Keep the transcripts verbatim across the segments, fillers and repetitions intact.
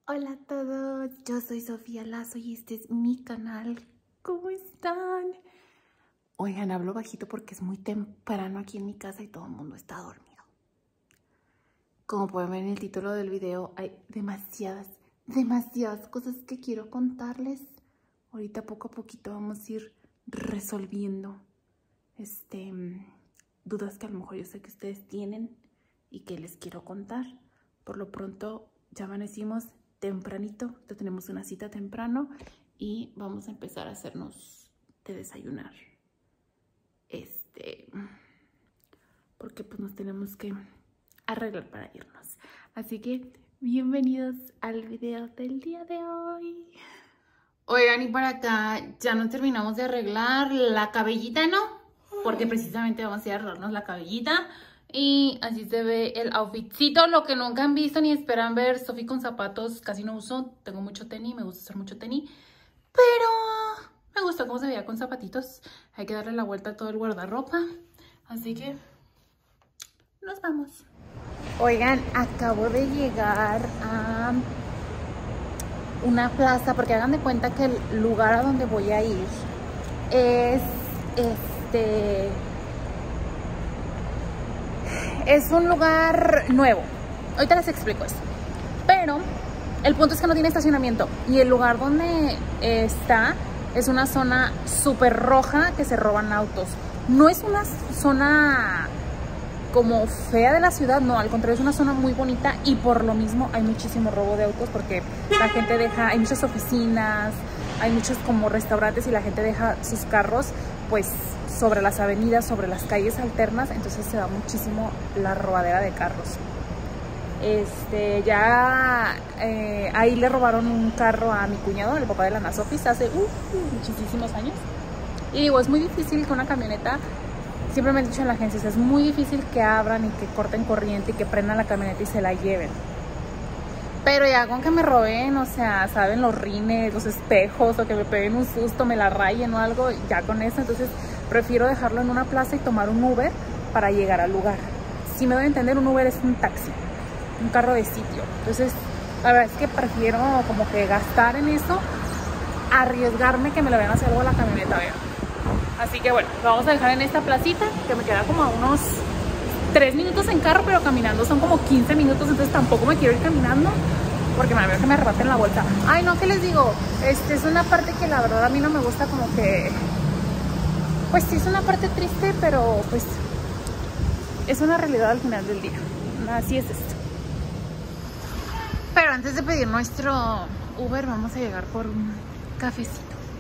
Hola a todos, yo soy Sofía Lazo y este es mi canal. ¿Cómo están? Oigan, hablo bajito porque es muy temprano aquí en mi casa y todo el mundo está dormido. Como pueden ver en el título del video, hay demasiadas, demasiadas cosas que quiero contarles. Ahorita poco a poquito vamos a ir resolviendo este, dudas que a lo mejor yo sé que ustedes tienen y que les quiero contar. Por lo pronto ya amanecimos tempranito, ya tenemos una cita temprano y vamos a empezar a hacernos de desayunar. Este, porque pues nos tenemos que arreglar para irnos. Así que bienvenidos al video del día de hoy. Oigan, y para acá ya nos terminamos de arreglar la cabellita, ¿no? Porque precisamente vamos a ir a arreglarnos la cabellita. Y así se ve el outfitcito, lo que nunca han visto ni esperan ver. Sofi con zapatos casi no uso, tengo mucho tenis, me gusta usar mucho tenis. Pero me gustó cómo se veía con zapatitos. Hay que darle la vuelta a todo el guardarropa. Así que nos vamos. Oigan, acabo de llegar a una plaza, porque hagan de cuenta que el lugar a donde voy a ir es este... Es un lugar nuevo. Ahorita les explico eso. Pero el punto es que no tiene estacionamiento. Y el lugar donde está es una zona súper roja que se roban autos. No es una zona como fea de la ciudad, no, al contrario, es una zona muy bonita. Y por lo mismo hay muchísimo robo de autos porque la gente deja, hay muchas oficinas, hay muchos como restaurantes y la gente deja sus carros pues sobre las avenidas, sobre las calles alternas, entonces se da muchísimo la robadera de carros. Este, ya eh, ahí le robaron un carro a mi cuñado, el papá de la Ana Sofis, hace uh, muchísimos años. Y digo, es muy difícil que una camioneta, siempre me han dicho en la agencia, es muy difícil que abran y que corten corriente y que prendan la camioneta y se la lleven. Pero ya con que me roben, o sea, saben, los rines, los espejos, o que me peguen un susto, me la rayen o algo, ya con eso, entonces prefiero dejarlo en una plaza y tomar un Uber para llegar al lugar. Si me doy a entender, un Uber es un taxi, un carro de sitio. Entonces, la verdad es que prefiero como que gastar en eso, arriesgarme que me lo vayan a hacer algo a la camioneta, vean. Así que bueno, lo vamos a dejar en esta placita, que me queda como a unos tres minutos en carro, pero caminando son como quince minutos, entonces tampoco me quiero ir caminando porque me da miedo que me arrebaten la vuelta. Ay, no, ¿qué les digo? Este es una parte que la verdad a mí no me gusta, como que... Pues sí, es una parte triste, pero pues es una realidad al final del día. Así es esto. Pero antes de pedir nuestro Uber, vamos a llegar por un cafecito.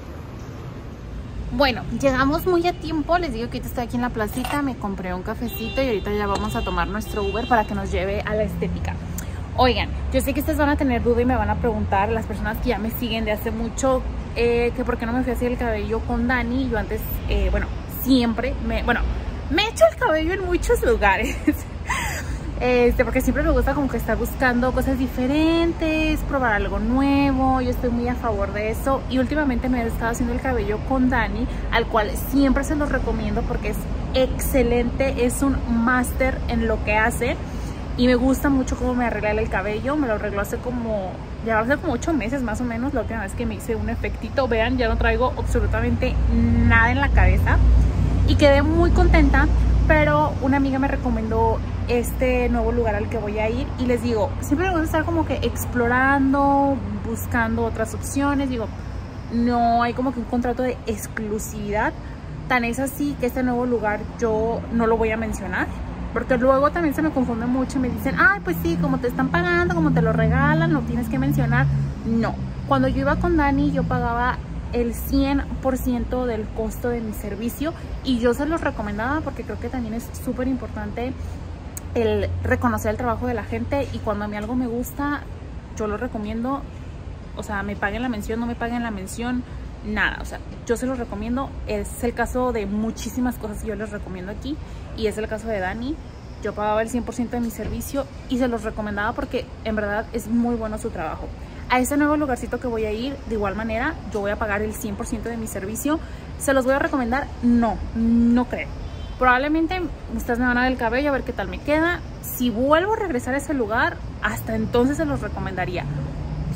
Bueno, llegamos muy a tiempo, les digo que ahorita estoy aquí en la placita, me compré un cafecito y ahorita ya vamos a tomar nuestro Uber para que nos lleve a la estética. Oigan, yo sé que ustedes van a tener duda y me van a preguntar, las personas que ya me siguen de hace mucho, eh, que por qué no me fui a hacer el cabello con Dani. Yo antes, eh, bueno, siempre, me, bueno, me he hecho el cabello en muchos lugares. Este, porque siempre me gusta como que estar buscando cosas diferentes, probar algo nuevo. Yo estoy muy a favor de eso. Y últimamente me he estado haciendo el cabello con Dani, al cual siempre se los recomiendo porque es excelente, es un máster en lo que hace. Y me gusta mucho cómo me arregla el cabello. Me lo arregló hace como, ya va a ser como ocho meses más o menos, la última vez que me hice un efectito. Vean, ya no traigo absolutamente nada en la cabeza. Y quedé muy contenta, pero una amiga me recomendó este nuevo lugar al que voy a ir. Y les digo, siempre me gusta estar como que explorando, buscando otras opciones. Digo, no hay como que un contrato de exclusividad. Tan es así que este nuevo lugar yo no lo voy a mencionar, porque luego también se me confunde mucho y me dicen, ay, pues sí, como te están pagando, como te lo regalan, lo tienes que mencionar. No, cuando yo iba con Dani, yo pagaba el cien por ciento del costo de mi servicio y yo se los recomendaba porque creo que también es súper importante el reconocer el trabajo de la gente, y cuando a mí algo me gusta, yo lo recomiendo. O sea, me paguen la mención, no me paguen la mención, nada, o sea, yo se los recomiendo. Es el caso de muchísimas cosas que yo les recomiendo aquí, y es el caso de Dani. Yo pagaba el cien por ciento de mi servicio y se los recomendaba porque en verdad es muy bueno su trabajo. A ese nuevo lugarcito que voy a ir, de igual manera, yo voy a pagar el cien por ciento de mi servicio. ¿Se los voy a recomendar? No, no creo. Probablemente ustedes me van a ver el cabello, a ver qué tal me queda. Si vuelvo a regresar a ese lugar, hasta entonces se los recomendaría.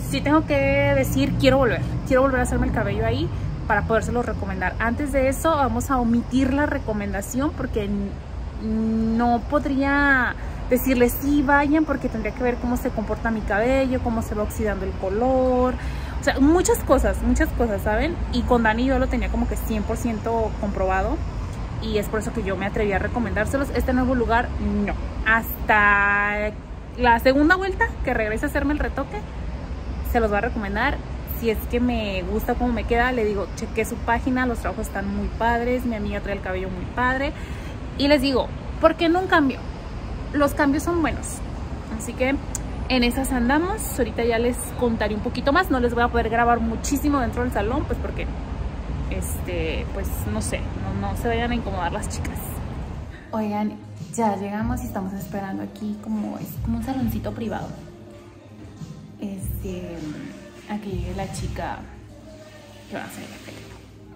sí tengo que decir, quiero volver. Quiero volver a hacerme el cabello ahí para podérselo recomendar. Antes de eso vamos a omitir la recomendación porque no podría decirles sí, vayan, porque tendría que ver cómo se comporta mi cabello, cómo se va oxidando el color, o sea, muchas cosas, muchas cosas, ¿saben? Y con Dani yo lo tenía como que cien por ciento comprobado y es por eso que yo me atreví a recomendárselos. Este nuevo lugar, no. Hasta la segunda vuelta que regrese a hacerme el retoque, se los voy a recomendar. Si es que me gusta cómo me queda, le digo, chequé su página, los trabajos están muy padres, mi amiga trae el cabello muy padre. Y les digo, ¿por qué no un cambio? Los cambios son buenos. Así que en esas andamos. Ahorita ya les contaré un poquito más. No les voy a poder grabar muchísimo dentro del salón, pues porque, este, pues no sé, no, no se vayan a incomodar las chicas. Oigan, ya llegamos y estamos esperando aquí como, es como un saloncito privado. Este... Aquí llegue la chica que va a hacer el pelo.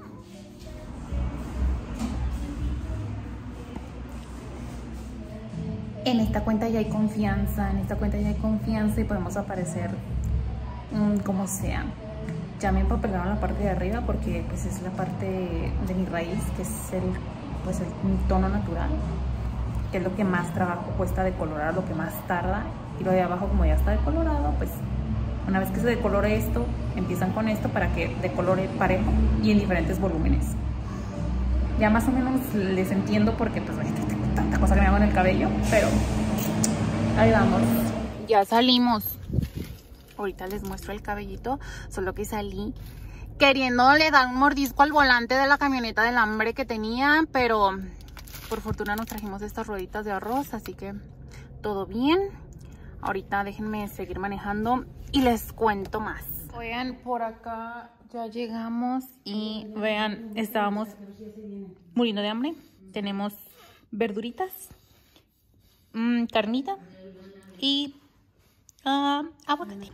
En esta cuenta ya hay confianza, en esta cuenta ya hay confianza y podemos aparecer mmm, como sea. Ya me empapelaron la parte de arriba porque pues es la parte de mi raíz, que es el, pues el mi tono natural, que es lo que más trabajo cuesta decolorar, lo que más tarda. Y lo de abajo, como ya está decolorado, pues una vez que se decolore esto, empiezan con esto para que decolore parejo y en diferentes volúmenes. Ya más o menos les entiendo porque pues tengo tanta cosa que me hago en el cabello, pero ahí vamos. Ya salimos. Ahorita les muestro el cabellito, solo que salí queriéndole dar un mordisco al volante de la camioneta del hambre que tenía, pero por fortuna nos trajimos estas rueditas de arroz, así que todo bien. Ahorita déjenme seguir manejando y les cuento más. Oigan, por acá ya llegamos y vean, estábamos muriendo de hambre. Tenemos verduritas, mmm, carnita y uh, aguacate.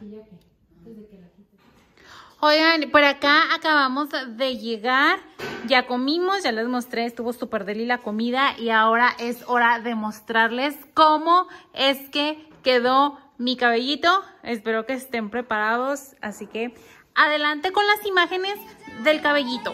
Oigan, por acá acabamos de llegar, ya comimos, ya les mostré, estuvo súper deli la comida y ahora es hora de mostrarles cómo es que quedó mi cabellito. Espero que estén preparados, así que adelante con las imágenes del cabellito.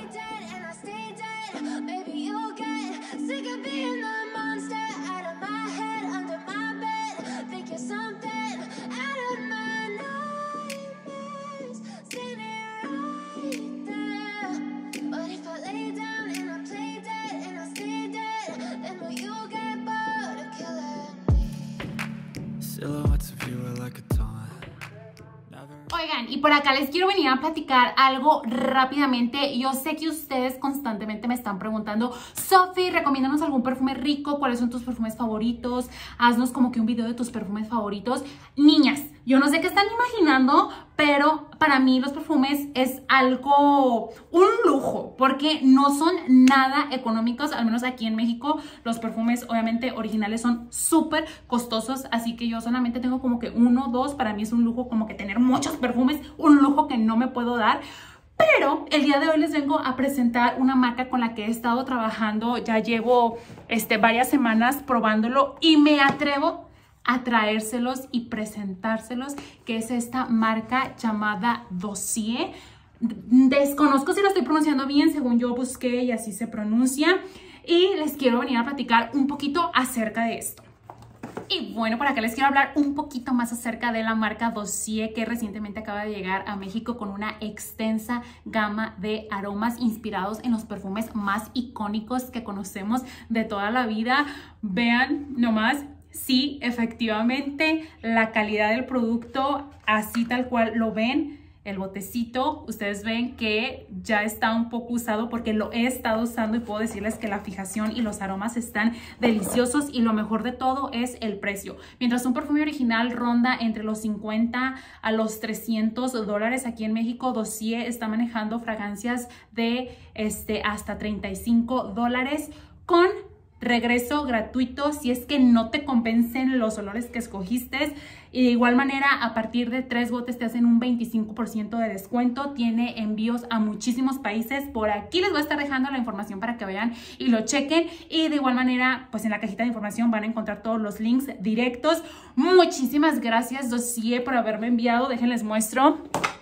Oigan, y por acá les quiero venir a platicar algo rápidamente. Yo sé que ustedes constantemente me están preguntando, Sofi, recomiéndanos algún perfume rico, ¿cuáles son tus perfumes favoritos? Haznos como que un video de tus perfumes favoritos. Niñas, yo no sé qué están imaginando, pero para mí los perfumes es algo, un lujo, porque no son nada económicos, al menos aquí en México. Los perfumes obviamente originales son súper costosos, así que yo solamente tengo como que uno, dos, para mí es un lujo como que tener muchos perfumes, un lujo que no me puedo dar. Pero el día de hoy les vengo a presentar una marca con la que he estado trabajando, ya llevo este, varias semanas probándolo y me atrevo a traérselos y presentárselos, que es esta marca llamada Dossier. Desconozco si lo estoy pronunciando bien, según yo busqué y así se pronuncia, y les quiero venir a platicar un poquito acerca de esto. Y bueno, por acá les quiero hablar un poquito más acerca de la marca Dossier, que recientemente acaba de llegar a México con una extensa gama de aromas inspirados en los perfumes más icónicos que conocemos de toda la vida. Vean nomás. Sí, efectivamente, la calidad del producto, así tal cual lo ven, el botecito, ustedes ven que ya está un poco usado porque lo he estado usando y puedo decirles que la fijación y los aromas están deliciosos, y lo mejor de todo es el precio. Mientras un perfume original ronda entre los cincuenta a los trescientos dólares, aquí en México Dossier está manejando fragancias de este, hasta treinta y cinco dólares con regreso gratuito si es que no te compensen los olores que escogiste. Y de igual manera, a partir de tres botes te hacen un veinticinco por ciento de descuento. Tiene envíos a muchísimos países. Por aquí les voy a estar dejando la información para que vayan y lo chequen. Y de igual manera, pues en la cajita de información van a encontrar todos los links directos. Muchísimas gracias, Dossier, por haberme enviado. Déjenles muestro.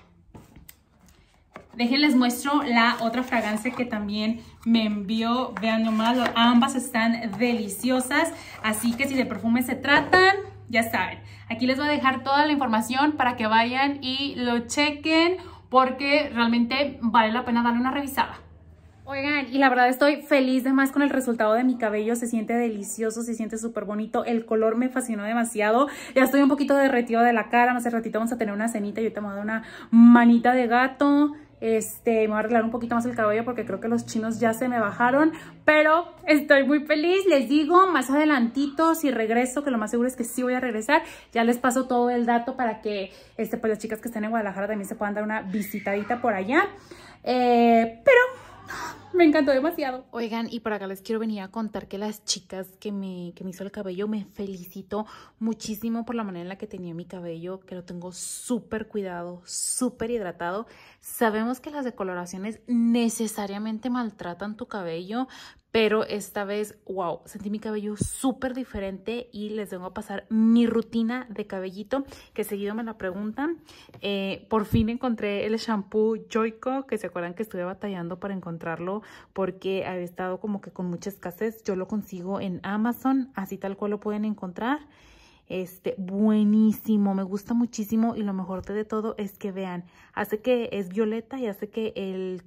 Déjenles muestro la otra fragancia que también me envió. Vean nomás, ambas están deliciosas. Así que si de perfume se tratan, ya saben. Aquí les voy a dejar toda la información para que vayan y lo chequen, porque realmente vale la pena darle una revisada. Oigan, y la verdad estoy feliz de más con el resultado de mi cabello. Se siente delicioso, se siente súper bonito. El color me fascinó demasiado. Ya estoy un poquito derretido de la cara. Más ratito vamos a tener una cenita. Yo te voy a dar una manita de gato. Este, me voy a arreglar un poquito más el cabello porque creo que los chinos ya se me bajaron. Pero estoy muy feliz. Les digo, más adelantito, si regreso, que lo más seguro es que sí voy a regresar, ya les paso todo el dato para que este, pues, las chicas que estén en Guadalajara también se puedan dar una visitadita por allá. Eh, pero me encantó demasiado. Oigan, y por acá les quiero venir a contar que las chicas que me, que me hizo el cabello, me felicito muchísimo por la manera en la que tenía mi cabello, que lo tengo súper cuidado, súper hidratado. Sabemos que las decoloraciones necesariamente maltratan tu cabello, pero esta vez, wow, sentí mi cabello súper diferente y les vengo a pasar mi rutina de cabellito, que seguido me la preguntan. Eh, por fin encontré el shampoo Joico, que se acuerdan que estuve batallando para encontrarlo porque había estado como que con mucha escasez. Yo lo consigo en Amazon, así tal cual lo pueden encontrar. Este, buenísimo, me gusta muchísimo y lo mejor de todo es que vean, hace que es violeta y hace que el...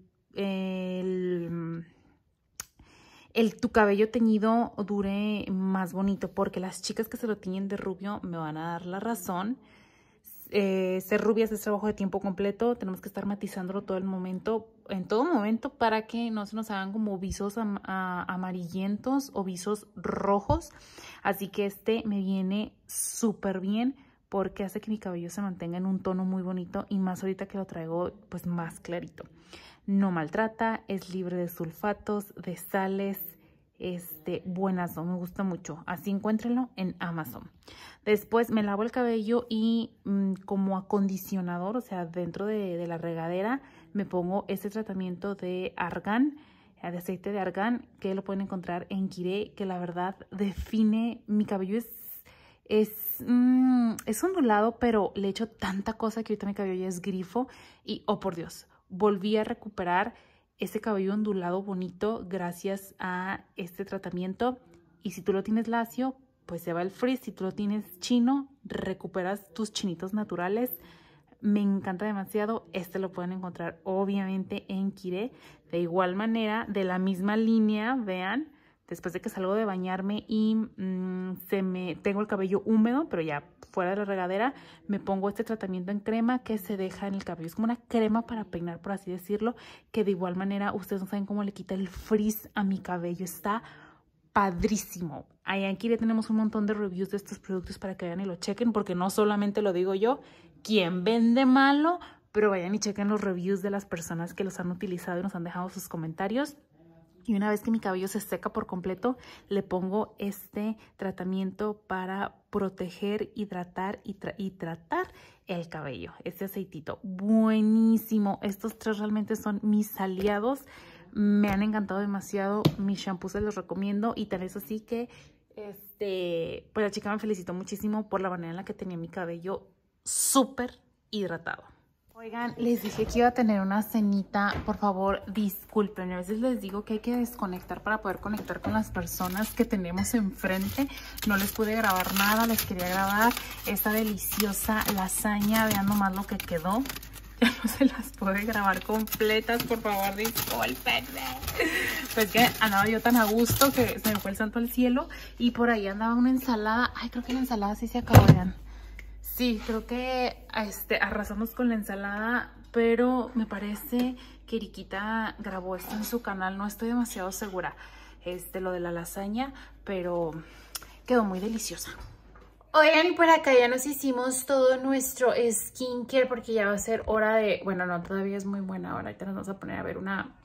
el El, tu cabello teñido dure más bonito, porque las chicas que se lo tiñen de rubio me van a dar la razón. Eh, ser rubias es trabajo de tiempo completo, tenemos que estar matizándolo todo el momento, en todo momento, para que no se nos hagan como visos am a amarillentos o visos rojos. Así que este me viene súper bien porque hace que mi cabello se mantenga en un tono muy bonito y más ahorita que lo traigo pues más clarito. No maltrata, es libre de sulfatos, de sales, este, buenazo, me gusta mucho. Así encuéntrenlo en Amazon. Después me lavo el cabello y mmm, como acondicionador, o sea, dentro de, de la regadera, me pongo este tratamiento de argán, de aceite de argán, que lo pueden encontrar en Kiré, que la verdad define, mi cabello es, es, mmm, es ondulado, pero le echo tanta cosa que ahorita mi cabello ya es grifo y, oh por Dios, volví a recuperar ese cabello ondulado bonito gracias a este tratamiento. Y si tú lo tienes lacio, pues se va el frizz. Si tú lo tienes chino, recuperas tus chinitos naturales. Me encanta demasiado. Este lo pueden encontrar obviamente en Kiré. De igual manera, de la misma línea, vean, después de que salgo de bañarme y mmm, se me tengo el cabello húmedo, pero ya fuera de la regadera, me pongo este tratamiento en crema que se deja en el cabello. Es como una crema para peinar, por así decirlo, que de igual manera ustedes no saben cómo le quita el frizz a mi cabello. Está padrísimo. Ahí aquí le tenemos un montón de reviews de estos productos para que vayan y lo chequen, porque no solamente lo digo yo, quien vende malo, pero vayan y chequen los reviews de las personas que los han utilizado y nos han dejado sus comentarios. Y una vez que mi cabello se seca por completo, le pongo este tratamiento para proteger, hidratar y, tra y tratar el cabello. Este aceitito, buenísimo. Estos tres realmente son mis aliados. Me han encantado demasiado. Mis shampoos se los recomiendo. Y tal es así que, este, pues la chica me felicitó muchísimo por la manera en la que tenía mi cabello súper hidratado. Oigan, les dije que iba a tener una cenita, por favor, disculpen, a veces les digo que hay que desconectar para poder conectar con las personas que tenemos enfrente. No les pude grabar nada, les quería grabar esta deliciosa lasaña, vean nomás lo que quedó. Ya no se las pude grabar completas, por favor, discúlpenme. Pues que andaba yo tan a gusto que se me fue el santo al cielo y por ahí andaba una ensalada. Ay, creo que la ensalada sí se acabó, vean. Sí, creo que este, arrasamos con la ensalada, pero me parece que Eriquita grabó esto en su canal. No estoy demasiado segura, este, lo de la lasaña, pero quedó muy deliciosa. Oigan, y por acá ya nos hicimos todo nuestro skincare porque ya va a ser hora de... Bueno, no, todavía es muy buena hora. Ahorita nos vamos a poner a ver una,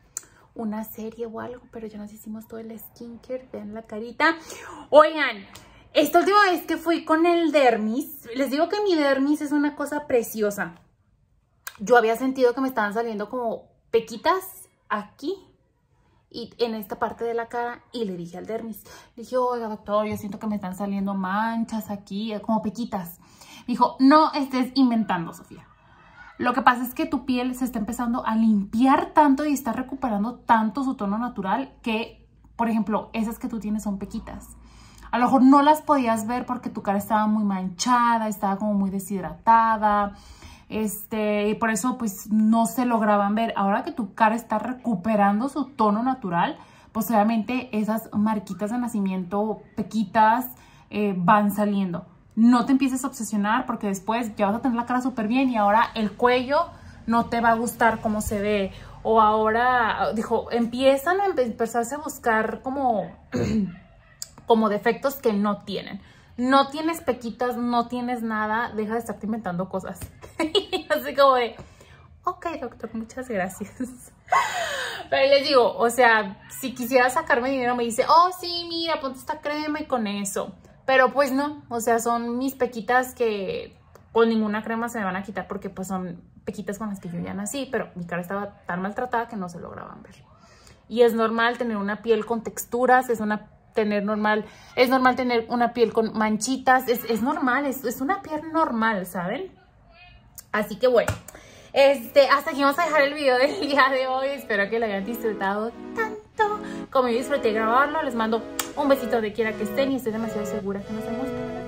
una serie o algo, pero ya nos hicimos todo el skincare. Vean la carita. Oigan, esta última vez que fui con el dermis, les digo que mi dermis es una cosa preciosa. Yo había sentido que me estaban saliendo como pequitas aquí y en esta parte de la cara, y le dije al dermis, le dije, oiga doctor, yo siento que me están saliendo manchas aquí, como pequitas. Me dijo, no estés inventando, Sofía. Lo que pasa es que tu piel se está empezando a limpiar tanto y está recuperando tanto su tono natural que, por ejemplo, esas que tú tienes son pequitas. A lo mejor no las podías ver porque tu cara estaba muy manchada, estaba como muy deshidratada, este, y por eso pues no se lograban ver. Ahora que tu cara está recuperando su tono natural, pues obviamente esas marquitas de nacimiento, pequitas, eh, van saliendo. No te empieces a obsesionar porque después ya vas a tener la cara súper bien y ahora el cuello no te va a gustar cómo se ve. O ahora, dijo, empiezan a empezarse a buscar como, como defectos que no tienen. No tienes pequitas, no tienes nada, deja de estarte inventando cosas. Así como de, ok, doctor, muchas gracias. Pero les digo, o sea, si quisiera sacarme dinero me dice, oh, sí, mira, ponte esta crema y con eso. Pero pues no, o sea, son mis pequitas que con ninguna crema se me van a quitar porque pues son pequitas con las que yo ya nací, pero mi cara estaba tan maltratada que no se lograban ver. Y es normal tener una piel con texturas, es una tener normal, es normal tener una piel con manchitas, es, es normal, es, es una piel normal, ¿saben? Así que bueno, este, hasta aquí vamos a dejar el video del día de hoy. Espero que lo hayan disfrutado tanto como yo disfruté grabarlo. Les mando un besito donde quiera que estén y estoy demasiado segura que nos vemos.